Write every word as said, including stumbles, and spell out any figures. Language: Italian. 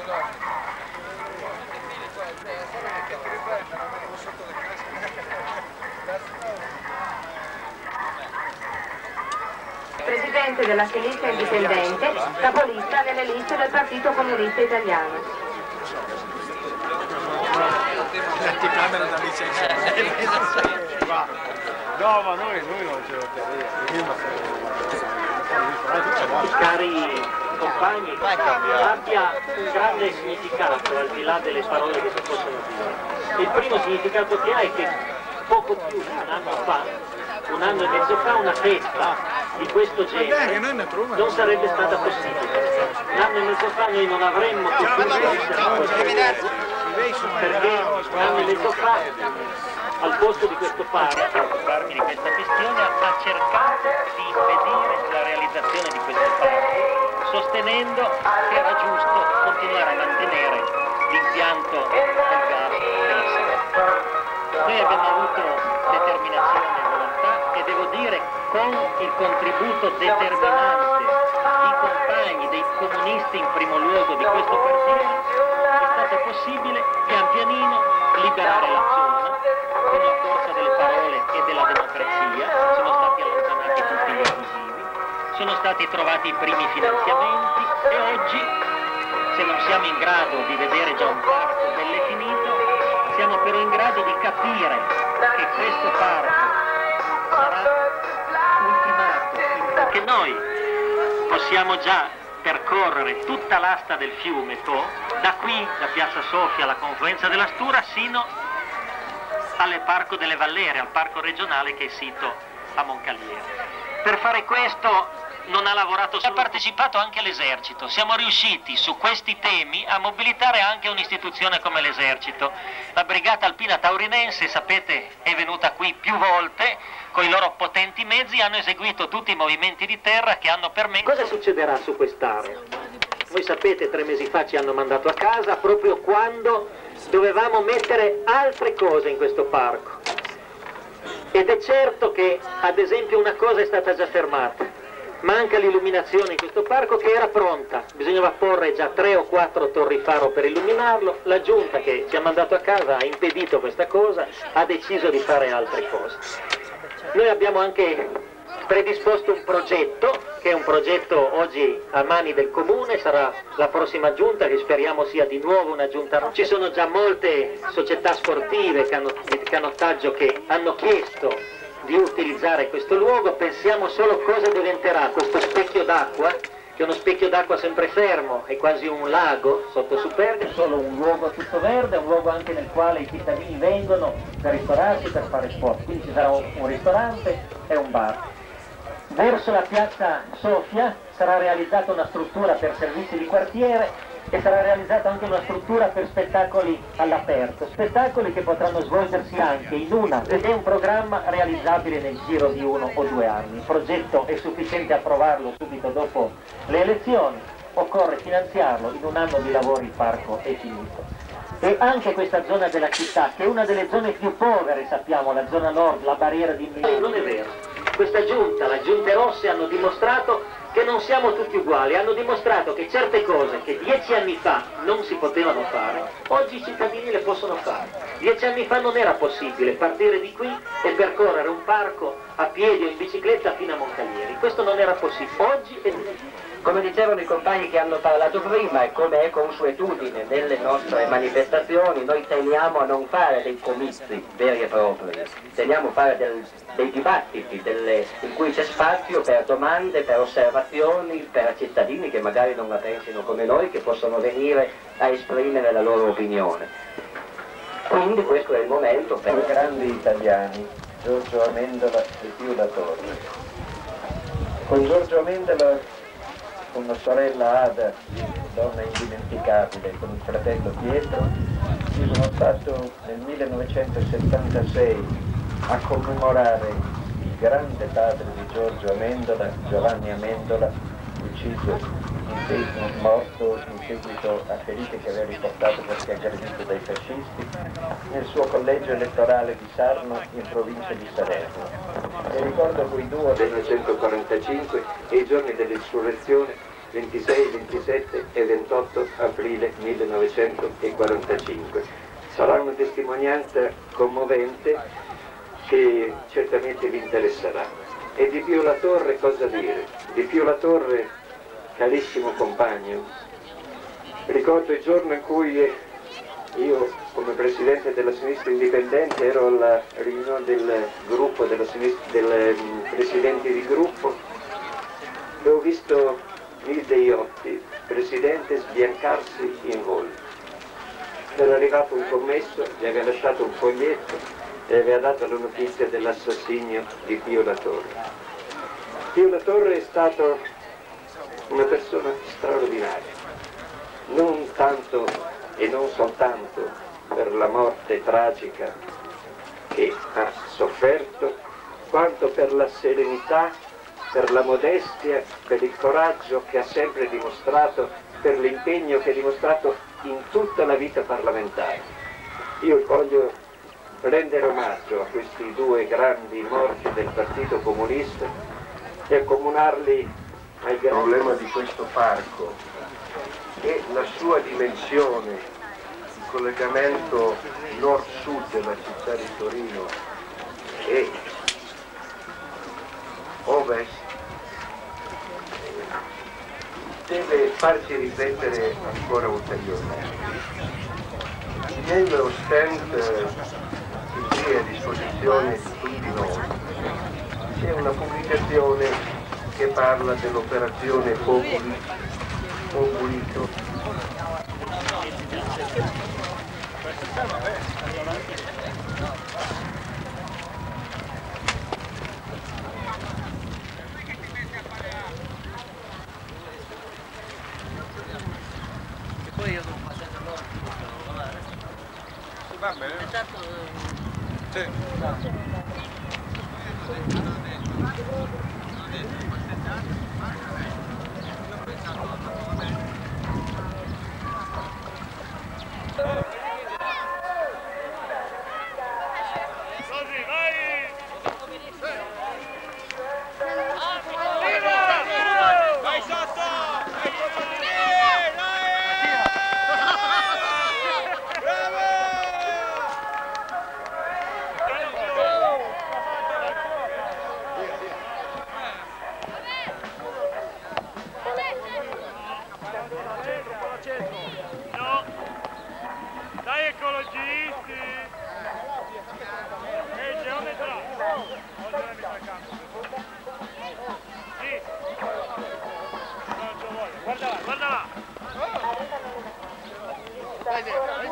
Presidente della sinistra indipendente, capolista nelle liste del Partito Comunista Italiano. No, ma noi, noi non ce lo terremo. Cari compagni, abbia un grande significato al di là delle parole che si possono dire. Il primo significato che ha è che poco più di un anno fa, un anno e mezzo fa, una festa di questo genere non sarebbe stata possibile. Un anno e mezzo fa noi non avremmo potuto essere perché un anno e mezzo fa al posto di questo parco, per occuparmi di questa questione, ha cercato di impedire la realizzazione di questo parco, sostenendo che era giusto continuare a mantenere l'impianto del gas della Sera. Noi abbiamo avuto determinazione e volontà e devo dire con il contributo determinante di compagni, dei comunisti in primo luogo di questo partito, è stato possibile pian pianino liberare la zona con la forza delle parole e della democrazia. Sono stati allontanati tutti gli abusivi, sono stati trovati i primi finanziamenti e oggi, se non siamo in grado di vedere già un parco belle finito, siamo però in grado di capire che questo parco sarà ultimato, che noi possiamo già percorrere tutta l'asta del fiume Po, da qui, da Piazza Sofia alla confluenza della Stura, sino al Parco delle Vallere, al parco regionale che è sito a Moncalieri. Per fare questo non ha lavorato solo, ha partecipato anche l'esercito. Siamo riusciti su questi temi a mobilitare anche un'istituzione come l'esercito. La Brigata Alpina Taurinense, sapete, è venuta qui più volte, con i loro potenti mezzi hanno eseguito tutti i movimenti di terra che hanno permesso... Cosa succederà su quest'area? Voi sapete, tre mesi fa ci hanno mandato a casa proprio quando dovevamo mettere altre cose in questo parco. Ed è certo che, ad esempio, una cosa è stata già fermata. Manca l'illuminazione in questo parco che era pronta, bisognava porre già tre o quattro torri faro per illuminarlo. La giunta che ci ha mandato a casa ha impedito questa cosa, ha deciso di fare altre cose. Noi abbiamo anche predisposto un progetto, che è un progetto oggi a mani del comune, sarà la prossima giunta che speriamo sia di nuovo una giunta. Ci sono già molte società sportive di canottaggio che hanno chiesto di utilizzare questo luogo. Pensiamo solo cosa diventerà questo specchio d'acqua, che è uno specchio d'acqua sempre fermo, è quasi un lago sotto Superga, solo un luogo tutto verde, un luogo anche nel quale i cittadini vengono per ristorarsi, per fare sport, quindi ci sarà un ristorante e un bar. Verso la piazza Sofia sarà realizzata una struttura per servizi di quartiere e sarà realizzata anche una struttura per spettacoli all'aperto, spettacoli che potranno svolgersi anche in una, ed è un programma realizzabile nel giro di uno o due anni. Il progetto è sufficiente a approvarlo subito dopo le elezioni, occorre finanziarlo, in un anno di lavori il parco è finito. E anche questa zona della città, che è una delle zone più povere, sappiamo, la zona nord, la barriera di Milano. Non è vero. Questa giunta, le giunte rosse hanno dimostrato che non siamo tutti uguali, hanno dimostrato che certe cose che dieci anni fa non si potevano fare, oggi i cittadini le possono fare. Dieci anni fa non era possibile partire di qui e percorrere un parco a piedi o in bicicletta fino a Moncalieri, questo non era possibile, oggi è... Come dicevano i compagni che hanno parlato prima, e come è consuetudine nelle nostre manifestazioni, noi teniamo a non fare dei comizi veri e propri, teniamo a fare del, dei dibattiti delle, in cui c'è spazio per domande, per osservazioni, per cittadini che magari non la pensino come noi, che possono venire a esprimere la loro opinione. Quindi questo è il momento per... Due grandi italiani, Giorgio Amendola e Pio La Torre. Con Giorgio Amendola, con la sorella Ada, donna indimenticabile, con il fratello Pietro, io sono stato nel millenovecentosettantasei a commemorare il grande padre di Giorgio Amendola, Giovanni Amendola, ucciso, in morto in seguito a ferite che aveva riportato perché aggredito dai fascisti, nel suo collegio elettorale di Sarno in provincia di Salerno. E ricordo quei due del millenovecentoquarantacinque e i giorni dell'insurrezione, ventisei, ventisette e ventotto aprile millenovecentoquarantacinque. Sarà una testimonianza commovente che certamente vi interesserà. E di Pio La Torre cosa dire? Di Pio La Torre, carissimo compagno, ricordo il giorno in cui io, come presidente della sinistra indipendente, ero alla riunione del gruppo, della sinistra, del um, presidenti di gruppo, e ho visto Nil Deiotti, presidente, sbiancarsi in volto. Era arrivato un commesso, gli aveva lasciato un foglietto e aveva dato la notizia dell'assassinio di Pio La Torre. Pio La Torre è stato una persona straordinaria, non tanto e non soltanto per la morte tragica che ha sofferto, quanto per la serenità, per la modestia, per il coraggio che ha sempre dimostrato, per l'impegno che ha dimostrato in tutta la vita parlamentare. Io voglio rendere omaggio a questi due grandi morti del Partito Comunista e accomunarli ai grandi... Il problema di questo parco e la sua dimensione, il collegamento nord-sud della città di Torino e ovest, deve farci riflettere ancora ulteriormente. Nel stand che qui è a disposizione di tutti noi c'è una pubblicazione che parla dell'operazione Populi, Populito. Poi io sono passato loro. Va bene. Esatto. Sì. Così, vai! Vai sotto! No! Dai ecologisti! Ehi, geometra! Oltre la metà campo. Sì! Non ci vuole, guarda là, guarda là! Dai, dai,